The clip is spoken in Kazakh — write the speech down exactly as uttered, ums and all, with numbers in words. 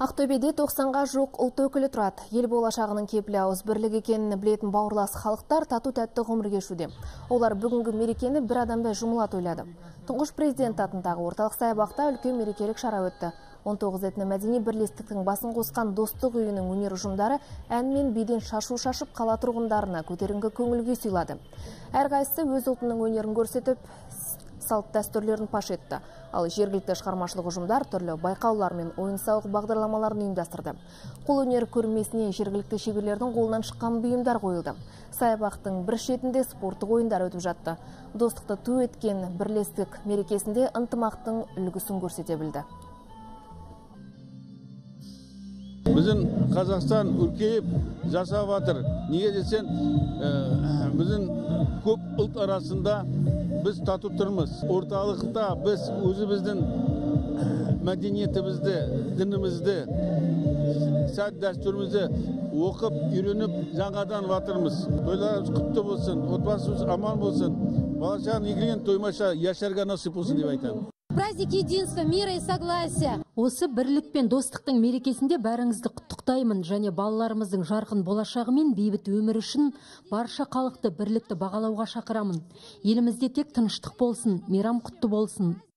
Ақтөбеде тоқсанға жоқ ұлт өкілі тұрады. Ел болашағының кепілі ауыз бірлік екенін білетін бауырлас халықтар тату-тәтті ғұмыр кешуде. Олар бүгінгі мерекені бір адамдай жұмыла тойлады. Тұңғыш президент атындағы орталық саябақта үлкен мерекелік шара өтті. он тоғыз этномәдени бірлестіктің басын қосқан достық үйінің өнер ұжымдары ән мен биден шашу шашып қала тұрғындарына көтеріңкі көңілге сыйлады. Әрқайсысы өз ұлтының өнерін көрсетіп, салт дәстүрлерін паш етті. Ал жергілікті шығармашылық ұжымдар түрлі байқаулар мен ойын-сауық бағдарламаларын ұйымдастырды. Қолөнер көрмесіне жергілікті шеберлердің қолынан шыққан бұйымдар қойылды. Саябақтың бір шетінде спорттық ойындар өтіп жатты. Достықты ту еткен бірлестік мерекесінде ынтымақтың үлгісін көрсете білді. Біздің Қазақстан үлкейіп жасап жатыр. Неге десең, біздің көп ұлт арасында біз тату тұрмыз. Орталықта біз өзіміздің мәдениетімізді, дінімізді, салт дәстүрімізді оқып, үйреніп, жаңадан жатырмыз. Тойларымыз құтты болсын, отбасымыз аман болсын, бала-шағаның игілігін тоймаша яшарға насип болсын деп айтамын. Праздник единства, мира и согласия. Осы бірлік пен достықтың мерекесінде бәріңізді құттықтаймын және балаларымыздың жарқын болашағы мен бейбіт өмір үшін барша халықты бірлікті бағалауға шақырамын. Елімізде тек тыныштық болсын, мейрам құтты болсын.